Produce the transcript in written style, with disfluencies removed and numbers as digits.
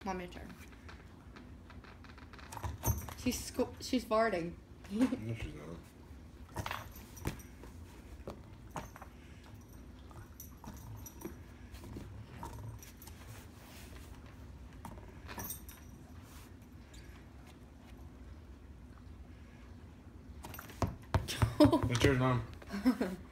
Mom, your turn. She's farting. No, she's not. It's yours, Mom.